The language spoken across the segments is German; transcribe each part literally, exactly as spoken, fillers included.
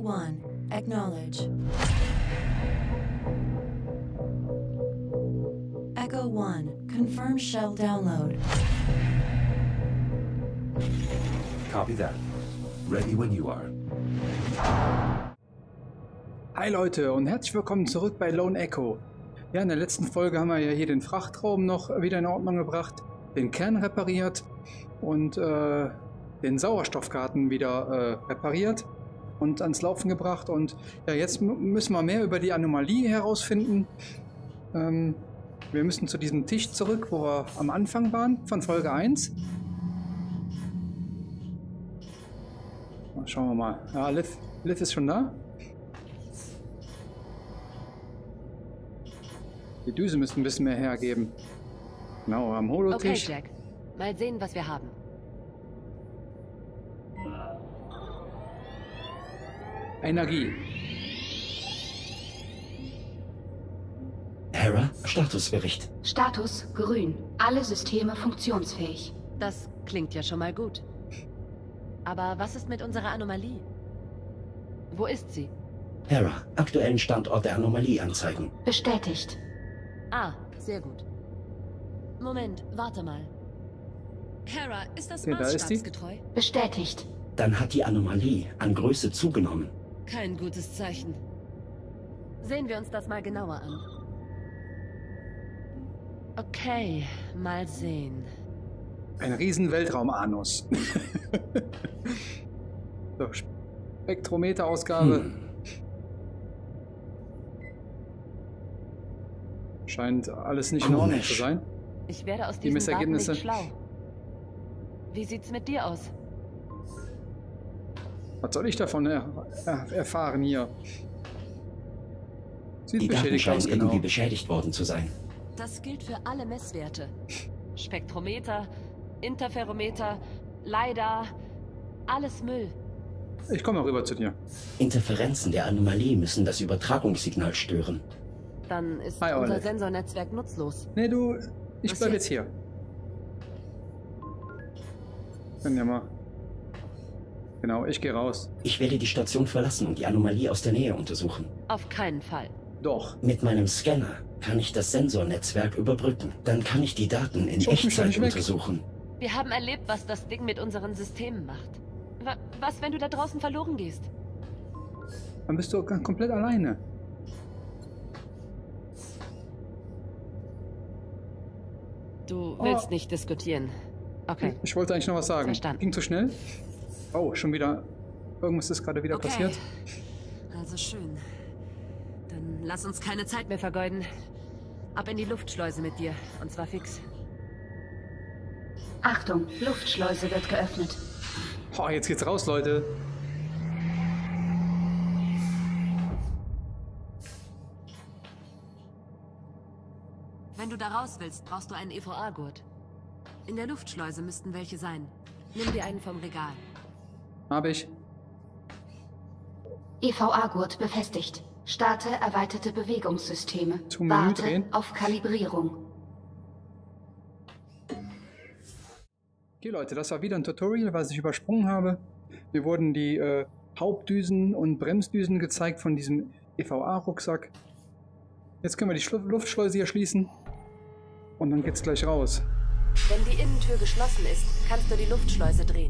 one, acknowledge. Echo one, confirm shell download. Copy that. Ready when you are. Hi Leute und herzlich willkommen zurück bei Lone Echo. Ja, in der letzten Folge haben wir ja hier den Frachtraum noch wieder in Ordnung gebracht, den Kern repariert und äh, den Sauerstoffgarten wieder äh, repariert und ans Laufen gebracht. Und ja, jetzt müssen wir mehr über die Anomalie herausfinden. Ähm, wir müssen zu diesem Tisch zurück, wo wir am Anfang waren, von Folge eins. Schauen wir mal. Ja, Liv, Liv ist schon da. Die Düse müsste ein bisschen mehr hergeben. Genau, am Holotisch. Okay, Jack. Mal sehen, was wir haben. Energie. Hera, Statusbericht. Status grün. Alle Systeme funktionsfähig. Das klingt ja schon mal gut. Aber was ist mit unserer Anomalie? Wo ist sie? Hera, aktuellen Standort der Anomalie anzeigen. Bestätigt. Ah, sehr gut. Moment, warte mal. Hera, ist das Okay, da ist die. maßstabsgetreu? Bestätigt. Dann hat die Anomalie an Größe zugenommen. Kein gutes Zeichen. Sehen wir uns das mal genauer an. Okay, mal sehen. Ein riesen Weltraumanus. So, Spektrometerausgabe. Hm. Scheint alles nicht in Ordnung zu Komisch. sein. Ich werde aus Die diesem Daten Missergebnisse. nicht schlau. Wie sieht's mit dir aus? Was soll ich davon er er erfahren hier? Sieht Die Daten beschädigt scheinen aus, genau. irgendwie beschädigt worden zu sein. Das gilt für alle Messwerte. Spektrometer, Interferometer, LiDAR, alles Müll. Ich komme mal rüber zu dir. Interferenzen der Anomalie müssen das Übertragungssignal stören. Dann ist Hi, unser Olive. Sensornetzwerk nutzlos. Nee, du, ich Was bleib jetzt? jetzt hier. Können ja mal. Genau, ich gehe raus. Ich werde die Station verlassen und die Anomalie aus der Nähe untersuchen. Auf keinen Fall. Doch. Mit meinem Scanner kann ich das Sensornetzwerk überbrücken. Dann kann ich die Daten in Schub mich doch Echtzeit nicht weg. untersuchen. Wir haben erlebt, was das Ding mit unseren Systemen macht. Wa- Was, wenn du da draußen verloren gehst? Dann bist du ganz komplett alleine. Du Oh. willst nicht diskutieren. Okay. Ich wollte eigentlich noch was sagen. Verstanden. Ging zu schnell? Oh, schon wieder. Irgendwas ist gerade wieder Okay. passiert. Also schön. Dann lass uns keine Zeit mehr vergeuden. Ab in die Luftschleuse mit dir. Und zwar fix. Achtung, Luftschleuse wird geöffnet. Oh, jetzt geht's raus, Leute. Wenn du da raus willst, brauchst du einen E V A-Gurt. In der Luftschleuse müssten welche sein. Nimm dir einen vom Regal. Hab ich. E V A-Gurt befestigt. Starte erweiterte Bewegungssysteme. Zum Menü Warte drehen. auf Kalibrierung. Okay, Leute, das war wieder ein Tutorial, was ich übersprungen habe. Mir wurden die äh, Hauptdüsen und Bremsdüsen gezeigt von diesem E V A-Rucksack. Jetzt können wir die Schlu Luftschleuse hier schließen. Und dann geht's gleich raus. Wenn die Innentür geschlossen ist, kannst du die Luftschleuse drehen.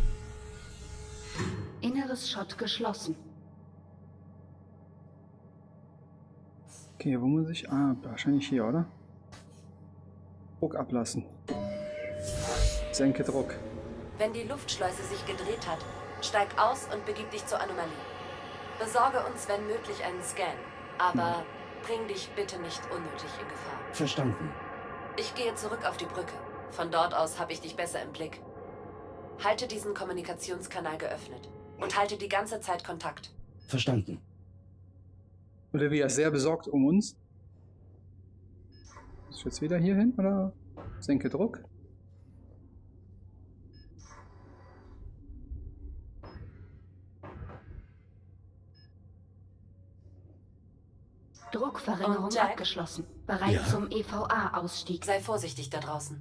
Inneres Schott geschlossen. Okay, wo muss ich? Ah, wahrscheinlich hier, oder? Druck ablassen. Senke Druck. Wenn die Luftschleuse sich gedreht hat, steig aus und begib dich zur Anomalie. Besorge uns, wenn möglich, einen Scan. Aber bring dich bitte nicht unnötig in Gefahr. Verstanden. Ich gehe zurück auf die Brücke. Von dort aus habe ich dich besser im Blick. Halte diesen Kommunikationskanal geöffnet. Und halte die ganze Zeit Kontakt. Verstanden. Olivia ist sehr besorgt um uns. Muss ich jetzt wieder hier hin, oder? Senke Druck. Druckverringerung Und Jack? abgeschlossen. Bereit Ja? zum E V A-Ausstieg. Sei vorsichtig da draußen.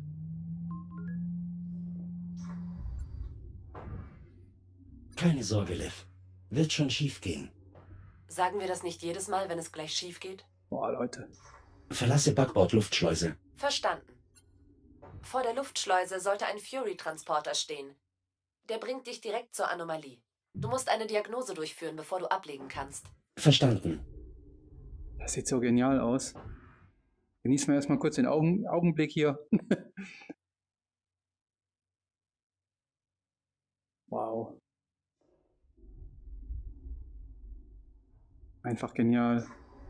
Keine Sorge, Liv. Wird schon schief gehen. Sagen wir das nicht jedes Mal, wenn es gleich schief geht? Boah, Leute. Verlasse Backbord-Luftschleuse. Verstanden. Vor der Luftschleuse sollte ein Fury-Transporter stehen. Der bringt dich direkt zur Anomalie. Du musst eine Diagnose durchführen, bevor du ablegen kannst. Verstanden. Das sieht so genial aus. Genießen wir erstmal kurz den Augen Augenblick hier. Wow. Einfach genial.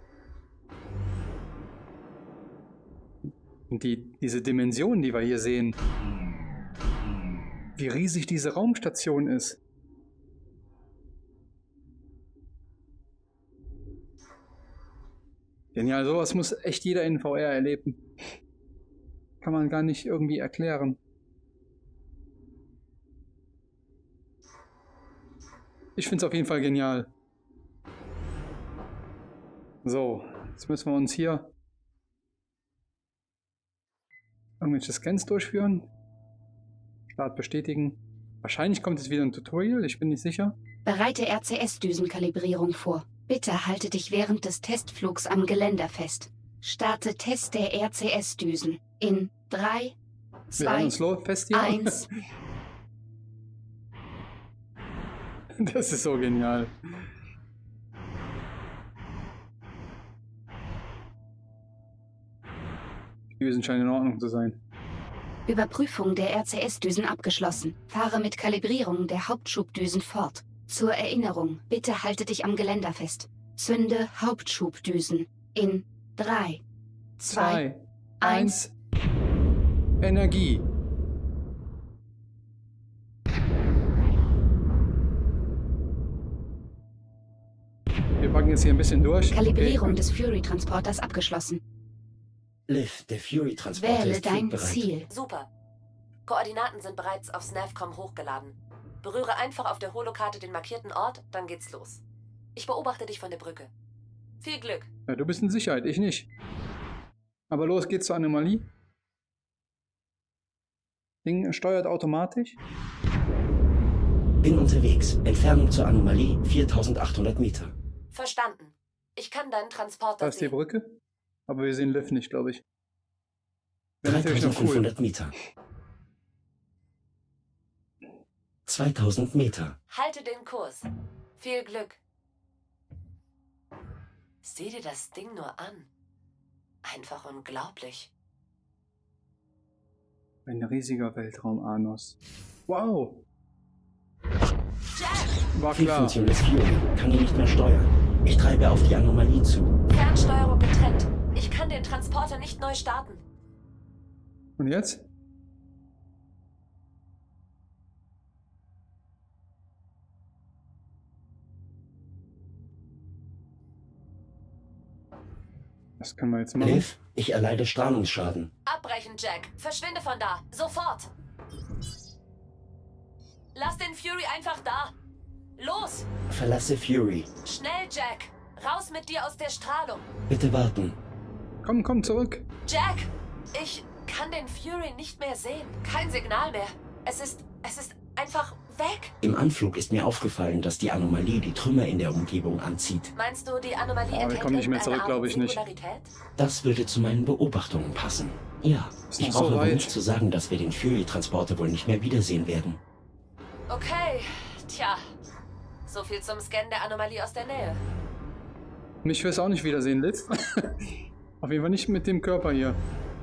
Und die, diese Dimension, die wir hier sehen. Wie riesig diese Raumstation ist. Genial, sowas muss echt jeder in V R erleben. Kann man gar nicht irgendwie erklären. Ich finde es auf jeden Fall genial. So, jetzt müssen wir uns hier irgendwelche Scans durchführen. Start bestätigen. Wahrscheinlich kommt jetzt wieder ein Tutorial, ich bin nicht sicher. Bereite R C S-Düsenkalibrierung vor. Bitte halte dich während des Testflugs am Geländer fest. Starte Test der R C S-Düsen. In drei, Wir halten zwei, uns lo- fest hier. eins. Das ist so genial. Die Düsen scheinen in Ordnung zu sein. Überprüfung der R C S-Düsen abgeschlossen. Fahre mit Kalibrierung der Hauptschubdüsen fort. Zur Erinnerung, bitte halte dich am Geländer fest. Zünde Hauptschubdüsen. In drei, zwei, Zwei, eins. eins. Energie. Wir packen jetzt hier ein bisschen durch. Kalibrierung Okay. des Fury-Transporters abgeschlossen. Liv, der Fury-Transporter Wähle ist dein flugbereit. Ziel. Super. Koordinaten sind bereits aufs Navcom hochgeladen. Berühre einfach auf der Holokarte den markierten Ort, dann geht's los. Ich beobachte dich von der Brücke. Viel Glück. Ja, du bist in Sicherheit, ich nicht. Aber los geht's zur Anomalie. Ding steuert automatisch. Bin unterwegs. Entfernung zur Anomalie viertausendachthundert Meter. Verstanden. Ich kann deinen Transporter Da ist die sehen. Brücke. Aber wir sehen Liv nicht, glaube ich. Wäre natürlich noch cool. dreitausendfünfhundert Meter. zweitausend Meter. Halte den Kurs. Viel Glück. Sieh dir das Ding nur an. Einfach unglaublich. Ein riesiger Weltraum-Anus. Wow! Jack! War klar. Fehlfunktion des Fury. Kann ihn nicht mehr steuern. Ich treibe auf die Anomalie zu. Fernsteuerung getrennt. Ich kann den Transporter nicht neu starten. Und jetzt? Was können wir jetzt machen? Liv, ich erleide Strahlungsschaden. Abbrechen, Jack. Verschwinde von da. Sofort. Lass den Fury einfach da. Los. Verlasse Fury. Schnell, Jack. Raus mit dir aus der Strahlung. Bitte warten. Komm, komm zurück. Jack, ich kann den Fury nicht mehr sehen. Kein Signal mehr. Es ist, es ist einfach weg. Im Anflug ist mir aufgefallen, dass die Anomalie die Trümmer in der Umgebung anzieht. Meinst du, die Anomalie Ah, wir enthält kommen nicht mehr irgendeine zurück, Art glaube ich nicht. Singularität? Das würde zu meinen Beobachtungen passen. Ja, Ist ich noch so brauche wohl weit. nicht zu sagen, dass wir den Fury-Transporter wohl nicht mehr wiedersehen werden. Okay, tja. So viel zum Scan der Anomalie aus der Nähe. Mich wirst du auch nicht wiedersehen, Liz. Auf jeden Fall nicht mit dem Körper hier.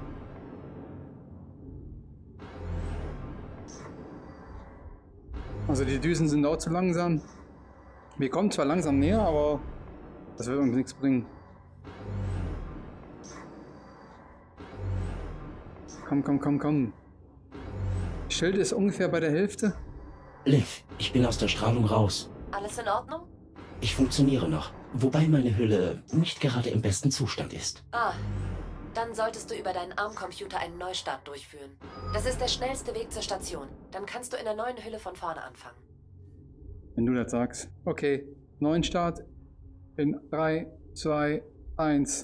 Also die Düsen sind auch zu langsam. Wir kommen zwar langsam näher, aber das wird uns nichts bringen. Komm, komm, komm, komm. Schild ist ungefähr bei der Hälfte. Liv, ich bin aus der Strahlung raus. Alles in Ordnung? Ich funktioniere noch, wobei meine Hülle nicht gerade im besten Zustand ist. Ah, dann solltest du über deinen Armcomputer einen Neustart durchführen. Das ist der schnellste Weg zur Station. Dann kannst du in der neuen Hülle von vorne anfangen. Wenn du das sagst. Okay, neuen Start in drei, zwei, eins.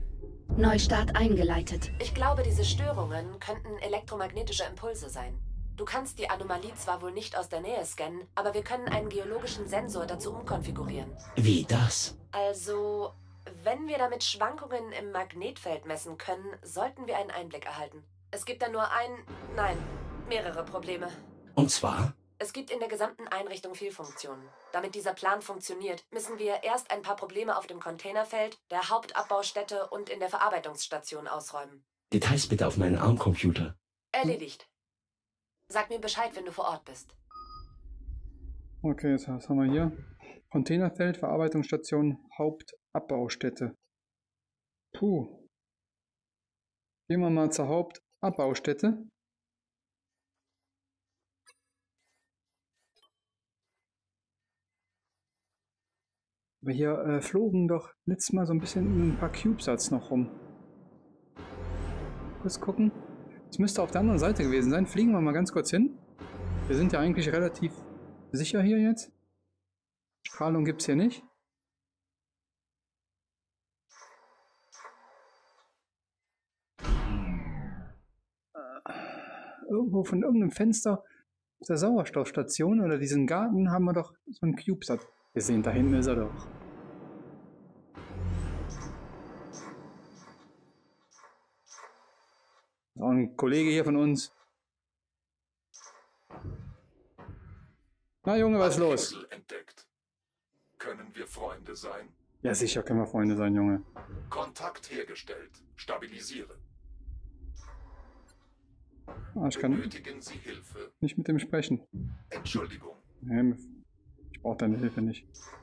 Neustart eingeleitet. Ich glaube, diese Störungen könnten elektromagnetische Impulse sein. Du kannst die Anomalie zwar wohl nicht aus der Nähe scannen, aber wir können einen geologischen Sensor dazu umkonfigurieren. Wie das? Also, wenn wir damit Schwankungen im Magnetfeld messen können, sollten wir einen Einblick erhalten. Es gibt da nur ein... nein, mehrere Probleme. Und zwar? Es gibt in der gesamten Einrichtung Fehlfunktionen. Damit dieser Plan funktioniert, müssen wir erst ein paar Probleme auf dem Containerfeld, der Hauptabbaustätte und in der Verarbeitungsstation ausräumen. Details bitte auf meinen ARM-Computer. Erledigt. Sag mir Bescheid, wenn du vor Ort bist. Okay, jetzt was haben wir hier? Containerfeld, Verarbeitungsstation, Hauptabbaustätte. Puh. Gehen wir mal zur Hauptabbaustätte. Aber hier äh, flogen doch letztes Mal so ein bisschen ein paar CubeSats noch rum. Kurz gucken. Es müsste auf der anderen Seite gewesen sein. Fliegen wir mal ganz kurz hin. Wir sind ja eigentlich relativ sicher hier jetzt. Strahlung gibt es hier nicht. Irgendwo von irgendeinem Fenster auf der Sauerstoffstation oder diesem Garten haben wir doch so einen CubeSat gesehen. Da hinten ist er doch. Das ist auch ein Kollege hier von uns. Na Junge, was ist los? Entdeckt. Können wir Freunde sein? Ja, sicher können wir Freunde sein, Junge. Kontakt hergestellt. Stabilisiere. Ah, ich kann Benötigen Sie Hilfe? nicht mit dem sprechen. Entschuldigung. Nee, ich brauche deine Hilfe nicht.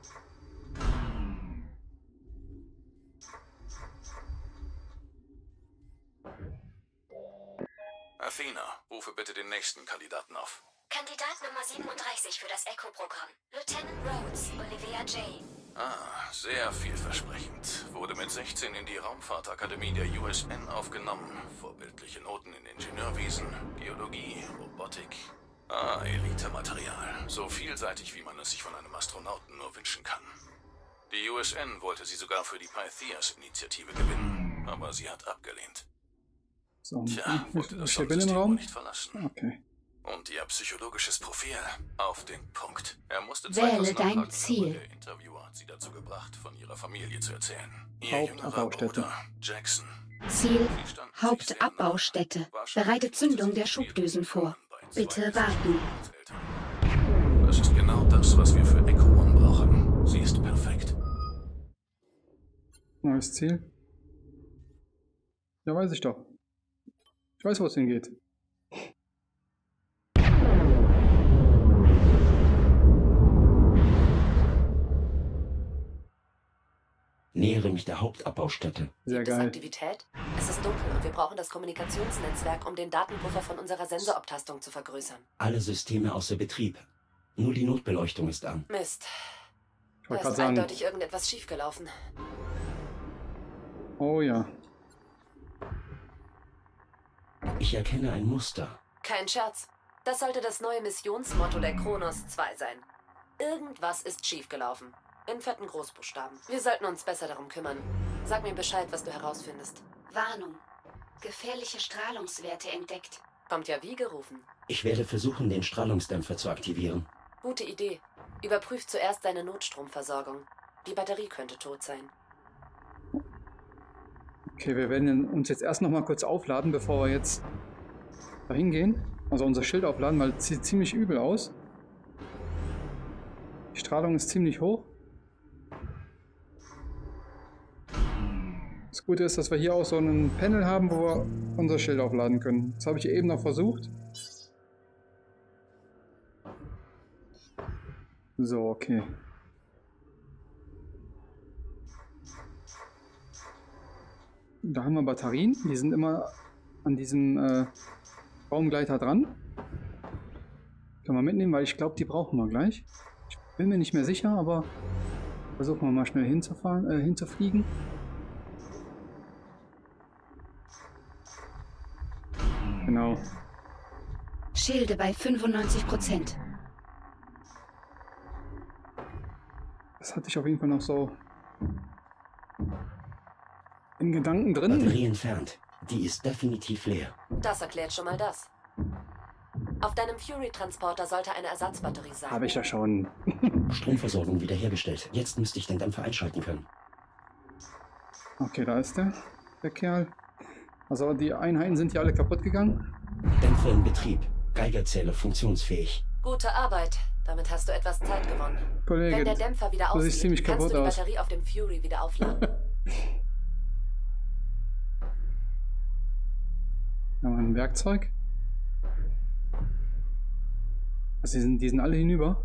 Athena, rufe bitte den nächsten Kandidaten auf. Kandidat Nummer siebenunddreißig für das Echo-Programm. Lieutenant Rhodes, Olivia J. Ah, sehr vielversprechend. Wurde mit sechzehn in die Raumfahrtakademie der U S N aufgenommen. Vorbildliche Noten in Ingenieurwesen, Geologie, Robotik. Ah, Elite-Material. So vielseitig, wie man es sich von einem Astronauten nur wünschen kann. Die U S N wollte sie sogar für die Pythias-Initiative gewinnen, aber sie hat abgelehnt. So, Tja, wollte das ich bin im Sonnensystem Raum. nicht verlassen. Okay. Und ihr psychologisches Profil auf den Punkt. Er musste Wähle zweitausend dein nachfragen, Ziel. aber der Interviewer hat sie dazu gebracht, von ihrer Familie zu erzählen. Ihr jüngerer Hauptabbaustätte. Bruder, Jackson. Ziel Sie standen sich Hauptabbaustätte. sehr nah. Wahrscheinlich Bereite musste Zündung sie der viel Schubdüsen vor. bei zwei Bitte Jahren warten. als Eltern. Das ist genau das, was wir für Echo One brauchen. Sie ist perfekt. Neues Ziel. Ja, weiß ich doch. Ich weiß, wo es hingeht. Nähere mich der Hauptabbaustätte. Sehr Gibt es geil. Aktivität? Es ist dunkel und wir brauchen das Kommunikationsnetzwerk, um den Datenpuffer von unserer Sensorabtastung zu vergrößern. Alle Systeme außer Betrieb. Nur die Notbeleuchtung ist an. Mist. Ich Da wollte gerade ist sagen. eindeutig irgendetwas schiefgelaufen. Oh ja. Ich erkenne ein Muster. Kein Scherz. Das sollte das neue Missionsmotto der Kronos zwei sein. Irgendwas ist schiefgelaufen. In fetten Großbuchstaben. Wir sollten uns besser darum kümmern. Sag mir Bescheid, was du herausfindest. Warnung. Gefährliche Strahlungswerte entdeckt. Kommt ja wie gerufen. Ich werde versuchen, den Strahlungsdämpfer zu aktivieren. Gute Idee. Überprüf zuerst deine Notstromversorgung. Die Batterie könnte tot sein. Okay, wir werden uns jetzt erst noch mal kurz aufladen, bevor wir jetzt dahin gehen. Also unser Schild aufladen, weil es sieht ziemlich übel aus. Die Strahlung ist ziemlich hoch. Das Gute ist, dass wir hier auch so einen Panel haben, wo wir unser Schild aufladen können. Das habe ich eben noch versucht. So, okay. Da haben wir Batterien. Die sind immer an diesem äh, Baumgleiter dran. Können wir mitnehmen, weil ich glaube, die brauchen wir gleich. Ich bin mir nicht mehr sicher, aber versuchen wir mal schnell hinzufahren, äh, hinzufliegen. Genau. Schilde bei fünfundneunzig Prozent. Das hatte ich auf jeden Fall noch so in Gedanken drin. Batterie entfernt. Die ist definitiv leer. Das erklärt schon mal das. Auf deinem Fury-Transporter sollte eine Ersatzbatterie sein. Habe ich ja schon. Stromversorgung wiederhergestellt. Jetzt müsste ich den Dämpfer einschalten können. Okay, da ist der, der Kerl. Also die Einheiten sind hier alle kaputt gegangen. Dämpfer in Betrieb. Geigerzähler funktionsfähig. Gute Arbeit. Damit hast du etwas Zeit gewonnen. Kollege, Wenn der Dämpfer wieder du siehst ausgeht, ziemlich kannst kaputt du die aus. Batterie auf dem Fury wieder aufladen. Da haben wir ein Werkzeug. Also die sind, die sind alle hinüber.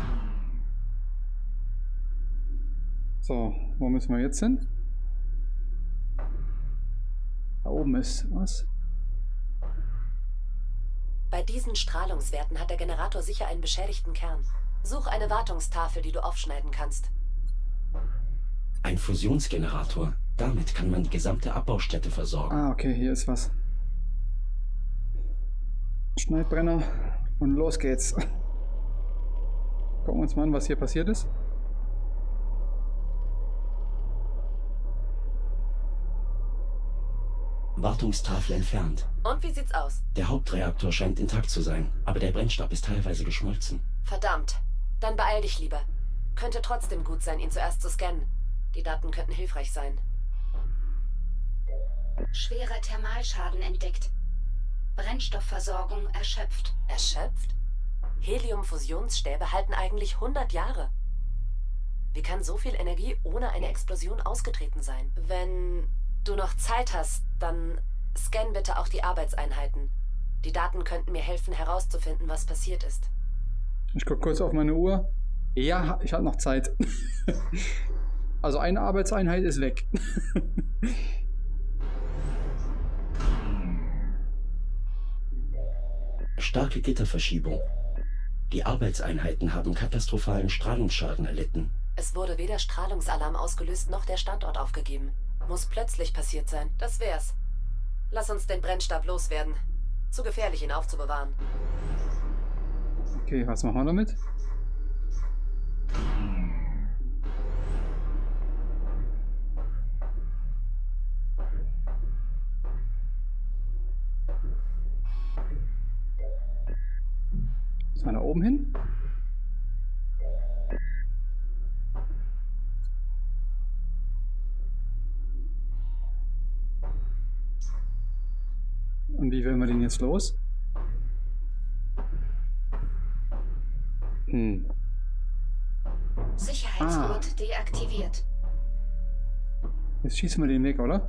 So, wo müssen wir jetzt hin? Da oben ist was. Bei diesen Strahlungswerten hat der Generator sicher einen beschädigten Kern. Such eine Wartungstafel, die du aufschneiden kannst. Ein Fusionsgenerator. Damit kann man die gesamte Abbaustätte versorgen. Ah, okay, hier ist was. Schneidbrenner und los geht's. Gucken wir uns mal an, was hier passiert ist. Wartungstafel entfernt. Und wie sieht's aus? Der Hauptreaktor scheint intakt zu sein, aber der Brennstab ist teilweise geschmolzen. Verdammt. Dann beeil dich lieber. Könnte trotzdem gut sein, ihn zuerst zu scannen. Die Daten könnten hilfreich sein. Schwerer Thermalschaden entdeckt. Brennstoffversorgung erschöpft. Erschöpft? Heliumfusionsstäbe halten eigentlich hundert Jahre. Wie kann so viel Energie ohne eine Explosion ausgetreten sein? Wenn du noch Zeit hast, dann scan bitte auch die Arbeitseinheiten. Die Daten könnten mir helfen, herauszufinden, was passiert ist. Ich gucke kurz auf meine Uhr. Ja, ich habe noch Zeit. Also eine Arbeitseinheit ist weg. Starke Gitterverschiebung. Die Arbeitseinheiten haben katastrophalen Strahlungsschaden erlitten. Es wurde weder Strahlungsalarm ausgelöst, noch der Standort aufgegeben. Muss plötzlich passiert sein. Das wär's. Lass uns den Brennstab loswerden. Zu gefährlich, ihn aufzubewahren. Okay, was machen wir damit? Müssen wir da oben hin? Und wie werden wir den jetzt los? Hm. Sicherheitsgurt Ah. deaktiviert. Jetzt schießen wir den weg, oder?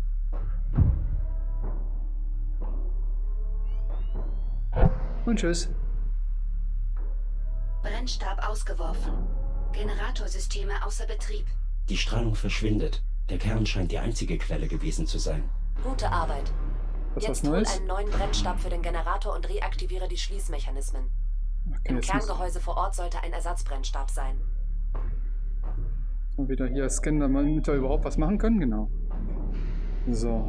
Und tschüss. Brennstab ausgeworfen. Generatorsysteme außer Betrieb. Die Strahlung verschwindet. Der Kern scheint die einzige Quelle gewesen zu sein. Gute Arbeit. Das ist was Jetzt hol Neues. einen neuen Brennstab für den Generator und reaktiviere die Schließmechanismen. Okay, Im jetzt muss Kerngehäuse vor Ort sollte ein Ersatzbrennstab sein. wir wieder hier scannen, damit wir überhaupt was machen können. Genau. So.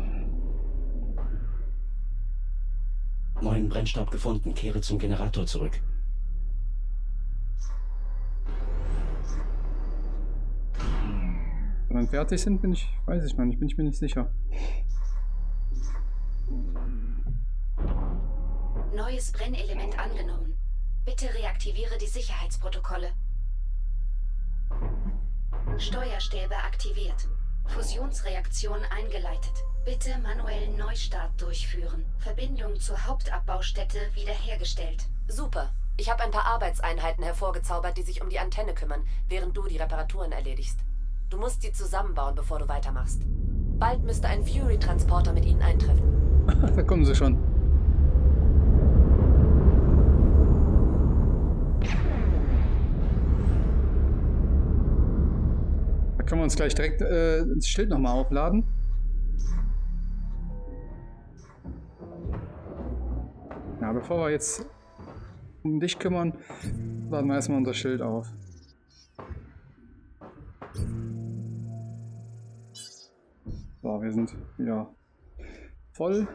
Neuen Brennstab gefunden. Kehre zum Generator zurück. Wenn wir fertig sind, bin ich, weiß ich noch nicht, bin ich mir nicht sicher. Neues Brennelement angenommen. Bitte reaktiviere die Sicherheitsprotokolle. Steuerstäbe aktiviert. Fusionsreaktion eingeleitet. Bitte manuellen Neustart durchführen. Verbindung zur Hauptabbaustätte wiederhergestellt. Super. Ich habe ein paar Arbeitseinheiten hervorgezaubert, die sich um die Antenne kümmern, während du die Reparaturen erledigst. Du musst sie zusammenbauen, bevor du weitermachst. Bald müsste ein Fury-Transporter mit ihnen eintreffen. Da kommen sie schon. Da können wir uns gleich direkt äh, das Schild nochmal aufladen. Ja, bevor wir jetzt um dich kümmern, laden wir erstmal unser Schild auf. So, wir sind wieder voll.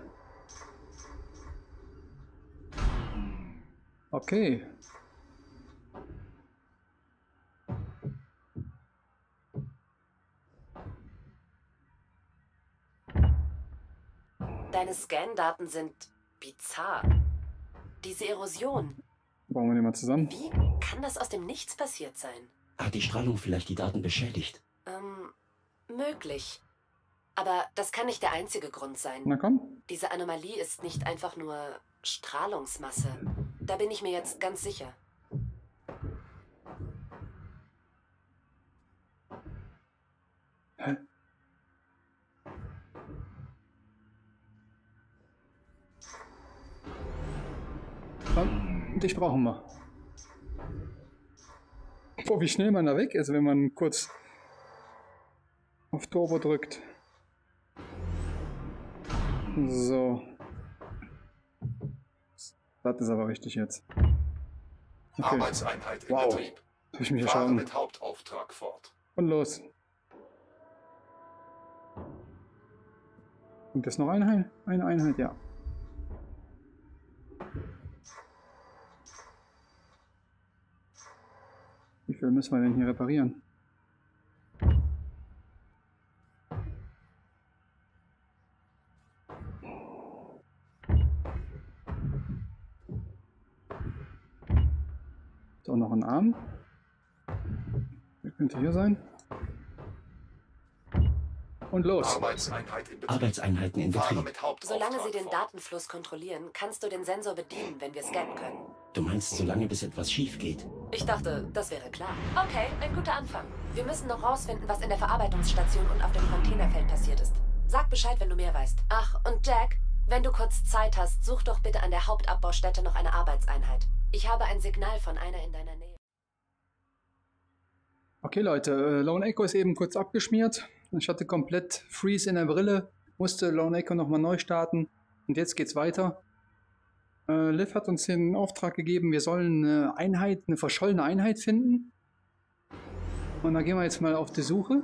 Okay. Deine Scan-Daten sind bizarr. Diese Erosion. Bauen wir den mal zusammen. Wie kann das aus dem Nichts passiert sein? Hat die Strahlung vielleicht die Daten beschädigt? Ähm, möglich. Aber das kann nicht der einzige Grund sein. Na komm. Diese Anomalie ist nicht einfach nur Strahlungsmasse. Da bin ich mir jetzt ganz sicher. Hä? Komm, dich brauchen wir. Boah, wie schnell man da weg ist, wenn man kurz auf Turbo drückt. So. Das ist aber richtig jetzt. Okay. Arbeitseinheit in Wow. Betrieb. Hab ich mich Fahre erschrocken. mit Hauptauftrag fort. Und los. Und das noch eine Einheit? Eine Einheit, ja. Wie viel müssen wir denn hier reparieren? Ist auch noch ein Arm. Der könnte hier sein. Und los. Arbeitseinheit in Betrieb. Arbeitseinheiten in Fahre Betrieb. mit Hauptauftrag Solange sie den fort. Datenfluss kontrollieren, kannst du den Sensor bedienen, wenn wir scannen können. Du meinst, solange bis etwas schief geht? Ich dachte, das wäre klar. Okay, ein guter Anfang. Wir müssen noch rausfinden, was in der Verarbeitungsstation und auf dem Containerfeld passiert ist. Sag Bescheid, wenn du mehr weißt. Ach, und Jack, wenn du kurz Zeit hast, such doch bitte an der Hauptabbaustätte noch eine Arbeitseinheit. Ich habe ein Signal von einer in deiner Nähe. Okay Leute, äh, Lone Echo ist eben kurz abgeschmiert. Ich hatte komplett Freeze in der Brille, musste Lone Echo nochmal neu starten und jetzt geht's weiter. Äh, Liv hat uns den Auftrag gegeben, wir sollen eine Einheit, eine verschollene Einheit finden. Und da gehen wir jetzt mal auf die Suche.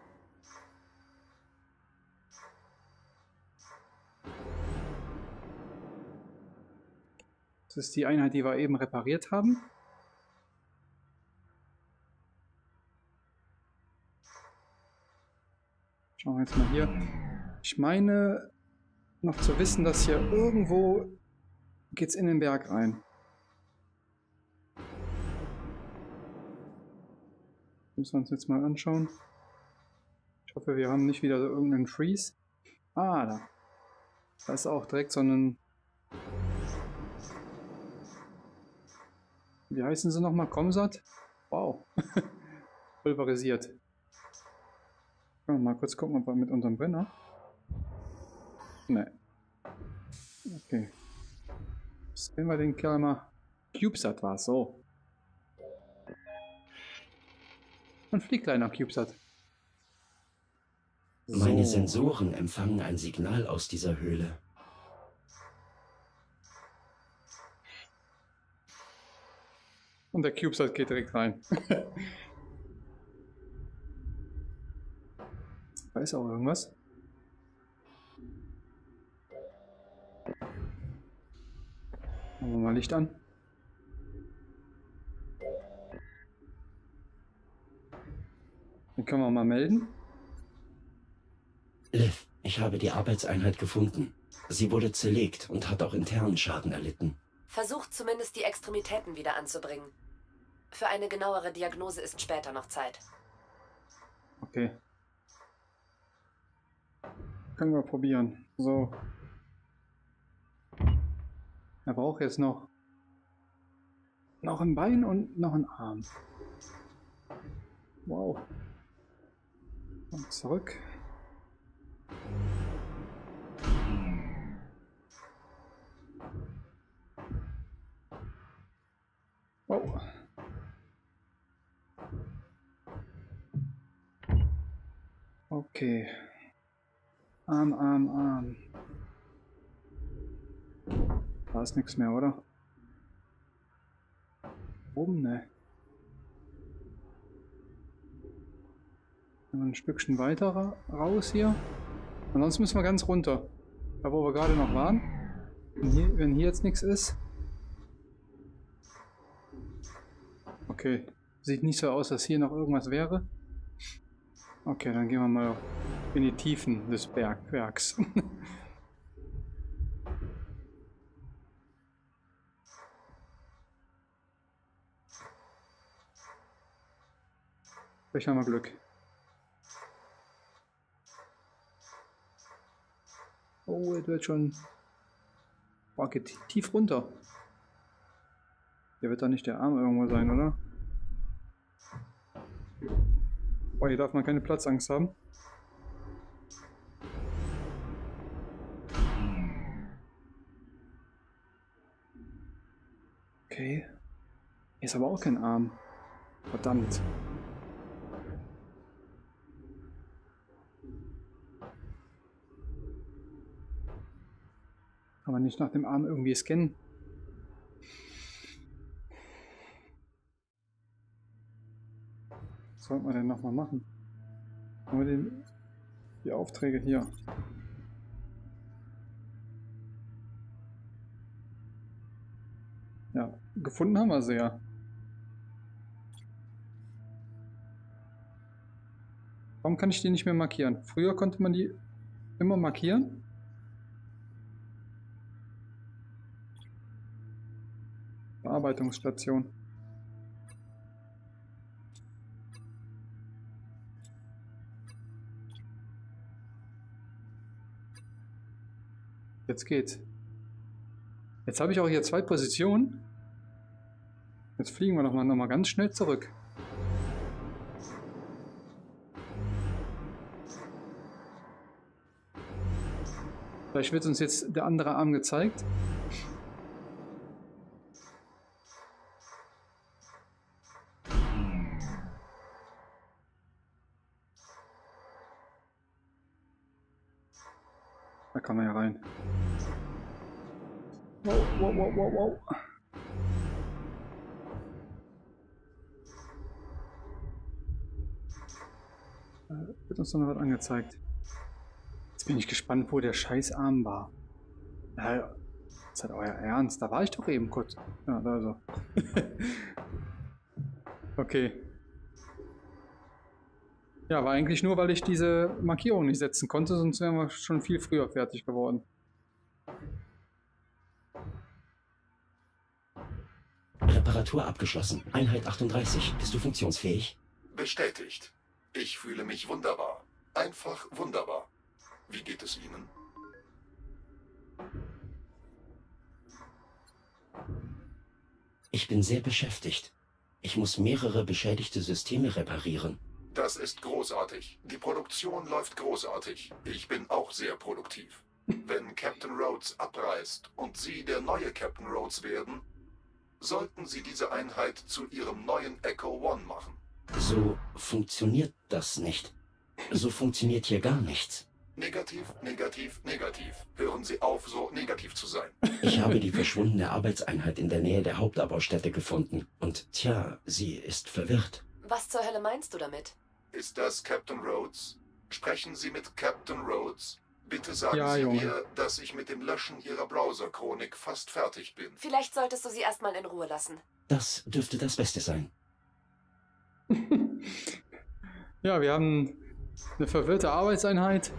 Das ist die Einheit, die wir eben repariert haben. Schauen wir jetzt mal hier. Ich meine noch zu wissen, dass hier irgendwo geht's in den Berg rein. Müssen wir uns jetzt mal anschauen. Ich hoffe, wir haben nicht wieder so irgendeinen Freeze. Ah, da. Da ist auch direkt so ein... Wie heißen sie nochmal? Comsat? Wow. Pulverisiert. Können wir mal kurz gucken, ob wir mit unserem Brenner... Ne. Okay. Sehen wir den Kerl mal. CubeSat war es, so. Und fliegt kleiner CubeSat. Meine Sensoren empfangen ein Signal aus dieser Höhle. Und der CubeSat geht direkt rein. Da ist auch irgendwas. Machen wir mal Licht an. Den können wir mal melden. Liv, ich habe die Arbeitseinheit gefunden. Sie wurde zerlegt und hat auch internen Schaden erlitten. Versucht zumindest die Extremitäten wieder anzubringen. Für eine genauere Diagnose ist später noch Zeit. Okay. Können wir probieren. So. Er braucht jetzt noch noch ein Bein und noch einen Arm. Wow. Und zurück. Wow. Okay. Arm, Arm, Arm. Da ist nichts mehr, oder? Oben, ne? Ein Stückchen weiter ra raus hier. Ansonsten müssen wir ganz runter. Da wo wir gerade noch waren. Wenn hier, wenn hier jetzt nichts ist. Okay. Sieht nicht so aus, dass hier noch irgendwas wäre. Okay, dann gehen wir mal in die Tiefen des Bergwerks. Vielleicht haben wir Glück. Oh, es wird schon... Boah, geht tief runter. Hier wird da nicht der Arm irgendwo sein, oder? Boah, hier darf man keine Platzangst haben. Okay. Hier ist aber auch kein Arm. Verdammt. Kann man nicht nach dem Arm irgendwie scannen? Was sollten wir denn nochmal machen? Haben wir den, die Aufträge hier? Ja, gefunden haben wir sie ja. Warum kann ich die nicht mehr markieren? Früher konnte man die immer markieren. Bearbeitungsstation. Jetzt geht's. Jetzt habe ich auch hier zwei Positionen. Jetzt fliegen wir doch mal noch mal ganz schnell zurück. Vielleicht wird uns jetzt der andere Arm gezeigt. Da kann man ja rein. Wow, wow, wow, wow, wow. Da wird uns noch was angezeigt. Jetzt bin ich gespannt, wo der scheiß Arm war. Ja, ist halt euer Ernst. Da war ich doch eben kurz. Ja, da so. Okay. Ja, war eigentlich nur, weil ich diese Markierung nicht setzen konnte, sonst wären wir schon viel früher fertig geworden. Reparatur abgeschlossen. Einheit achtunddreißig. Bist du funktionsfähig? Bestätigt. Ich fühle mich wunderbar. Einfach wunderbar. Wie geht es Ihnen? Ich bin sehr beschäftigt. Ich muss mehrere beschädigte Systeme reparieren. Das ist großartig. Die Produktion läuft großartig. Ich bin auch sehr produktiv. Wenn Captain Rhodes abreist und Sie der neue Captain Rhodes werden, sollten Sie diese Einheit zu Ihrem neuen Echo One machen. So funktioniert das nicht. So funktioniert hier gar nichts. Negativ, negativ, negativ. Hören Sie auf, so negativ zu sein. Ich habe die verschwundene Arbeitseinheit in der Nähe der Hauptabbaustätte gefunden. Und tja, sie ist verwirrt. Was zur Hölle meinst du damit? Ist das Captain Rhodes? Sprechen Sie mit Captain Rhodes? Bitte sagen Ja, Sie Junge. mir, dass ich mit dem Löschen Ihrer Browser-Chronik fast fertig bin. Vielleicht solltest du sie erstmal in Ruhe lassen. Das dürfte das Beste sein. Ja, wir haben eine verwirrte Arbeitseinheit.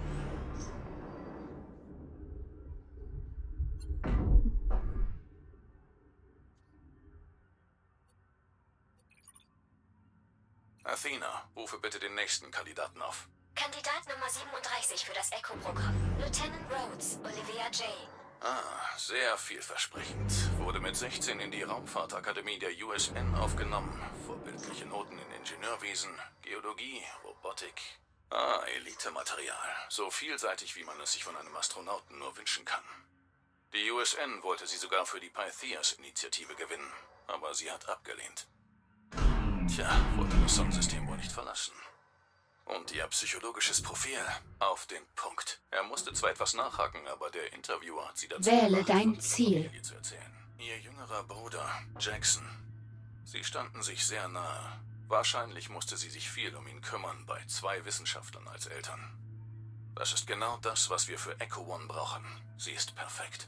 Athena, rufe bitte den nächsten Kandidaten auf. Kandidat Nummer siebenunddreißig für das Echo-Programm. Lieutenant Rhodes, Olivia J. Ah, sehr vielversprechend. Wurde mit sechzehn in die Raumfahrtakademie der U S N aufgenommen. Vorbildliche Noten in Ingenieurwesen, Geologie, Robotik. Ah, Elite-Material. So vielseitig, wie man es sich von einem Astronauten nur wünschen kann. Die U S N wollte sie sogar für die Pythias-Initiative gewinnen, aber sie hat abgelehnt. Tja, wollte das Sonnensystem wohl nicht verlassen. Und ihr psychologisches Profil auf den Punkt. Er musste zwar etwas nachhaken, aber der Interviewer hat sie dazu Wähle gebracht, dein von ihrer Ziel. Familie zu erzählen. Ihr jüngerer Bruder, Jackson. Sie standen sich sehr nahe. Wahrscheinlich musste sie sich viel um ihn kümmern, bei zwei Wissenschaftlern als Eltern. Das ist genau das, was wir für Echo One brauchen. Sie ist perfekt.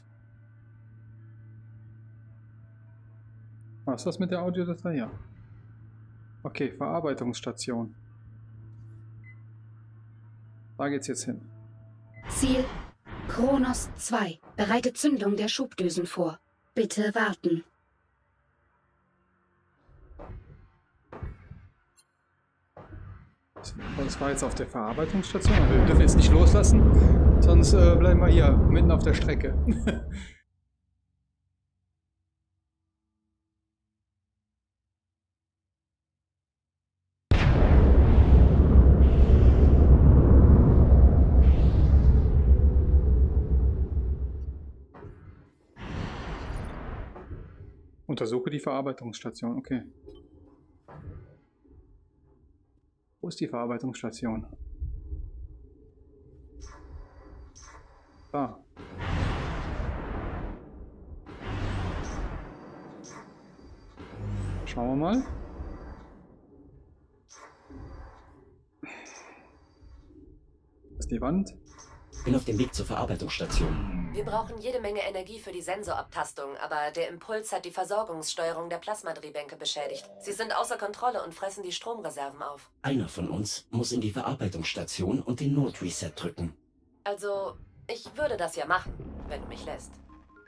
Was ist das mit der Audiodatei? Ja. Okay, Verarbeitungsstation. Da geht's jetzt hin. Ziel Kronos zwei. Bereite Zündung der Schubdüsen vor. Bitte warten. Das war jetzt auf der Verarbeitungsstation. Also wir dürfen jetzt nicht loslassen, sonst äh, bleiben wir hier mitten auf der Strecke. Untersuche die Verarbeitungsstation, okay. Wo ist die Verarbeitungsstation? Da. Schauen wir mal. Das ist die Wand. Bin auf dem Weg zur Verarbeitungsstation. Wir brauchen jede Menge Energie für die Sensorabtastung, aber der Impuls hat die Versorgungssteuerung der Plasmadrehbänke beschädigt. Sie sind außer Kontrolle und fressen die Stromreserven auf. Einer von uns muss in die Verarbeitungsstation und den Notreset drücken. Also, ich würde das ja machen, wenn du mich lässt.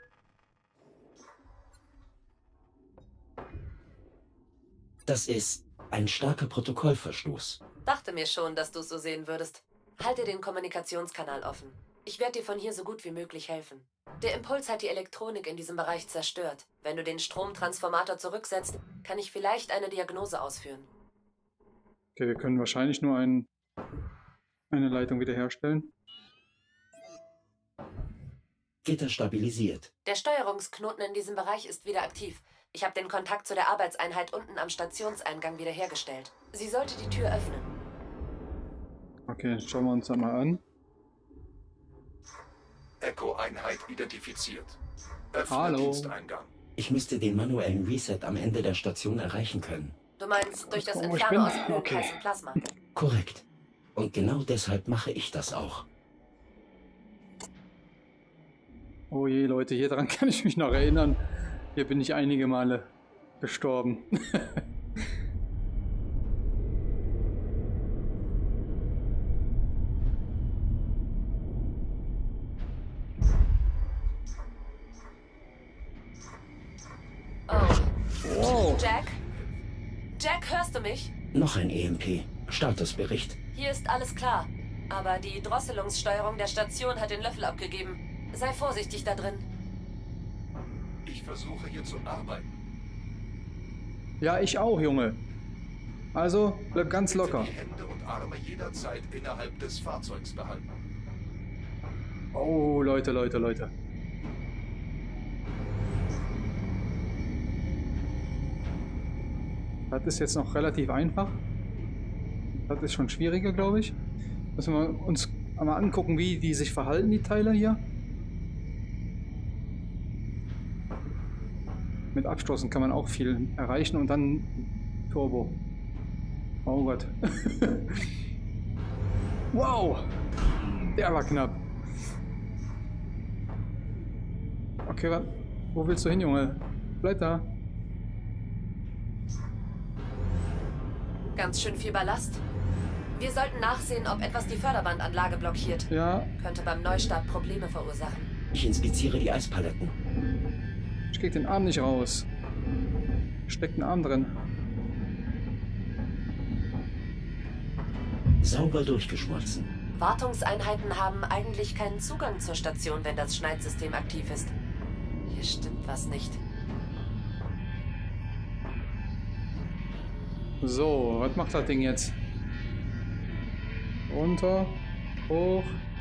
Das ist ein starker Protokollverstoß. Dachte mir schon, dass du es so sehen würdest. Halte den Kommunikationskanal offen. Ich werde dir von hier so gut wie möglich helfen. Der Impuls hat die Elektronik in diesem Bereich zerstört. Wenn du den Stromtransformator zurücksetzt, kann ich vielleicht eine Diagnose ausführen. Okay, wir können wahrscheinlich nur ein, eine Leitung wiederherstellen. Gitter stabilisiert. Der Steuerungsknoten in diesem Bereich ist wieder aktiv. Ich habe den Kontakt zu der Arbeitseinheit unten am Stationseingang wiederhergestellt. Sie sollte die Tür öffnen. Okay, schauen wir uns das mal an. Echo-Einheit identifiziert. Öffne Hallo. Diensteingang. Ich müsste den manuellen Reset am Ende der Station erreichen können. Du meinst durch das Oh, ich Entfernen bin- aus dem okay. heißen Plasma? Korrekt. Und genau deshalb mache ich das auch. Oh je, Leute, hier dran kann ich mich noch erinnern. Hier bin ich einige Male gestorben. Oh. Wow. Jack? Jack, hörst du mich? Noch ein E M P. Statusbericht. Hier ist alles klar. Aber die Drosselungssteuerung der Station hat den Löffel abgegeben. Sei vorsichtig da drin. Ich versuche hier zu arbeiten. Ja, ich auch, Junge. Also, bleib ganz locker. Bitte die Hände und Arme jederzeit innerhalb des Fahrzeugs behalten. Oh, Leute, Leute, Leute. Das ist jetzt noch relativ einfach. Das ist schon schwieriger, glaube ich. Müssen wir uns einmal angucken, wie die sich verhalten, die Teile hier. Mit Abstoßen kann man auch viel erreichen und dann Turbo. Oh Gott. Wow! Der war knapp. Okay, wa- wo willst du hin, Junge? Bleib da. Ganz schön viel Ballast. Wir sollten nachsehen, ob etwas die Förderbandanlage blockiert. Ja, Könnte beim Neustart Probleme verursachen. Ich inspiziere die Eispaletten. ich krieg den Arm nicht raus. Steckt ein Arm drin. Sauber durchgeschmolzen. Wartungseinheiten haben eigentlich keinen Zugang zur Station, wenn das Schneidsystem aktiv ist. Hier stimmt was nicht. So, was macht das Ding jetzt? Runter, hoch.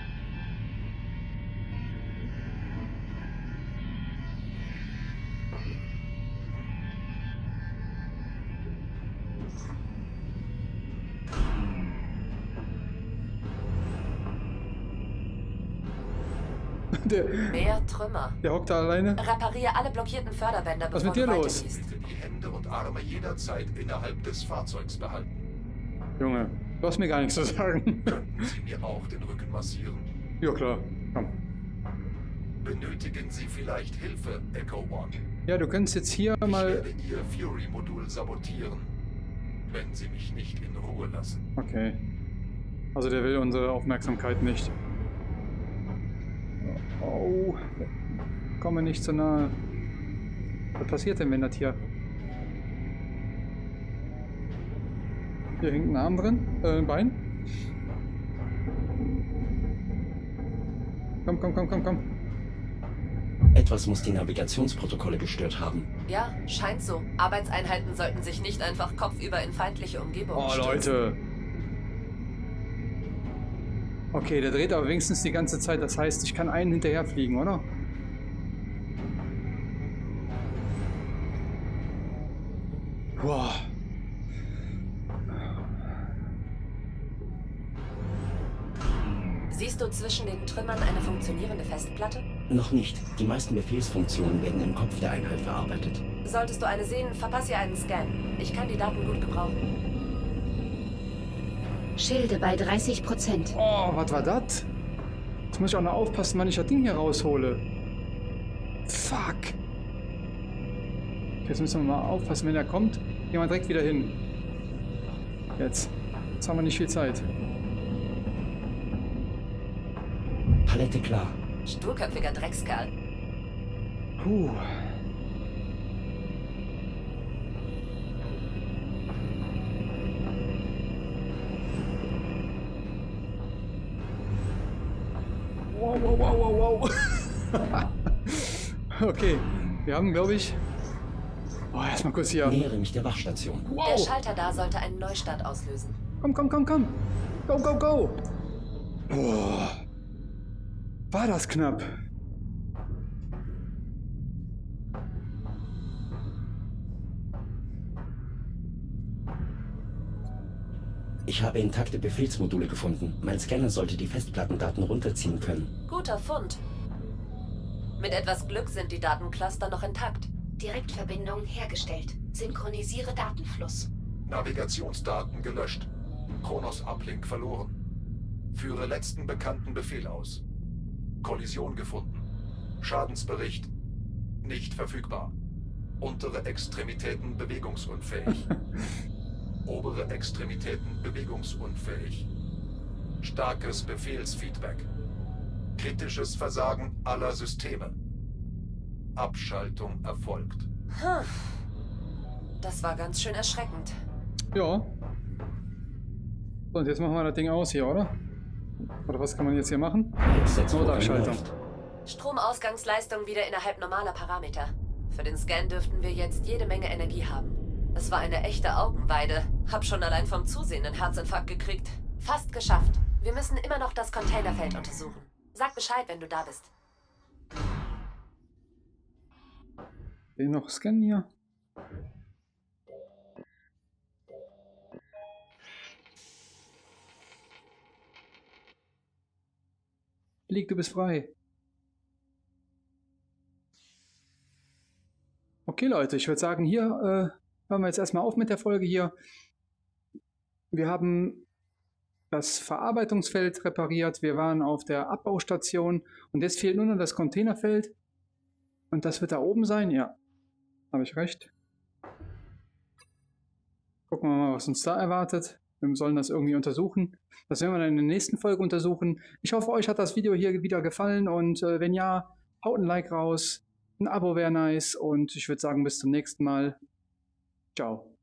Der, Mehr Trümmer. der hockt da alleine. Repariere alle blockierten Förderbänder, Was bevor mit dir du los? weitergehst. Bitte die Hände und Arme jederzeit innerhalb des Fahrzeugs behalten. Junge, du hast mir gar nichts zu sagen. Könnten Sie mir auch den Rücken massieren? Ja klar, komm. Benötigen Sie vielleicht Hilfe, Echo One? Ja, du kannst jetzt hier Ich mal... werde Ihr Fury-Modul sabotieren, wenn Sie mich nicht in Ruhe lassen. Okay. Also der will unsere Aufmerksamkeit nicht. Oh, komme nicht so nahe. Was passiert denn, wenn das hier... Hier hängt ein Arm drin, äh, ein Bein. Komm, komm, komm, komm, komm. Etwas muss die Navigationsprotokolle gestört haben. Ja, scheint so. Arbeitseinheiten sollten sich nicht einfach kopfüber in feindliche Umgebungen Oh, stürzen. Leute. Okay, der dreht aber wenigstens die ganze Zeit. Das heißt, ich kann einen hinterher fliegen, oder? Boah. Siehst du zwischen den Trümmern eine funktionierende Festplatte? Noch nicht. Die meisten Befehlsfunktionen werden im Kopf der Einheit verarbeitet. Solltest du eine sehen, verpass ihr einen Scan. Ich kann die Daten gut gebrauchen. Schilde bei dreißig Prozent. Oh, was war das? Jetzt muss ich auch noch aufpassen, wann ich das Ding hier raushole. Fuck. Jetzt müssen wir mal aufpassen, wenn er kommt. Gehen wir direkt wieder hin. Jetzt. Jetzt haben wir nicht viel Zeit. Palette klar. Sturköpfiger Dreckskerl. Puh. Wow, wow, wow, wow, wow. Okay, wir haben, glaube ich... Oh, erstmal kurz hier. Nähere mich der Wachstation. Der Wow. Schalter da sollte einen Neustart auslösen. Komm, komm, komm, komm. Go, go, go. Boah. War das knapp. Ich habe intakte Befehlsmodule gefunden. Mein Scanner sollte die Festplattendaten runterziehen können. Guter Fund. Mit etwas Glück sind die Datencluster noch intakt. Direktverbindung hergestellt. Synchronisiere Datenfluss. Navigationsdaten gelöscht. Kronos Uplink verloren. Führe letzten bekannten Befehl aus. Kollision gefunden. Schadensbericht nicht verfügbar. Untere Extremitäten bewegungsunfähig. Obere Extremitäten bewegungsunfähig. Starkes Befehlsfeedback. Kritisches Versagen aller Systeme. Abschaltung erfolgt. Hm. Das war ganz schön erschreckend. Ja. So, und jetzt machen wir das Ding aus hier, oder? Oder was kann man jetzt hier machen? Notabschaltung. Stromausgangsleistung wieder innerhalb normaler Parameter. Für den Scan dürften wir jetzt jede Menge Energie haben. Es war eine echte Augenweide. Hab schon allein vom Zusehen einen Herzinfarkt gekriegt. Fast geschafft. Wir müssen immer noch das Containerfeld untersuchen. Sag Bescheid, wenn du da bist. Den noch scannen hier. Flieg, du bist frei. Okay, Leute, ich würde sagen, hier äh, hören wir jetzt erstmal auf mit der Folge hier. Wir haben das Verarbeitungsfeld repariert. Wir waren auf der Abbaustation und jetzt fehlt nur noch das Containerfeld. Und das wird da oben sein? Ja, habe ich recht. Gucken wir mal, was uns da erwartet. Wir sollen das irgendwie untersuchen. Das werden wir dann in der nächsten Folge untersuchen. Ich hoffe, euch hat das Video hier wieder gefallen und äh, wenn ja, haut ein Like raus. Ein Abo wäre nice und ich würde sagen, bis zum nächsten Mal. Ciao.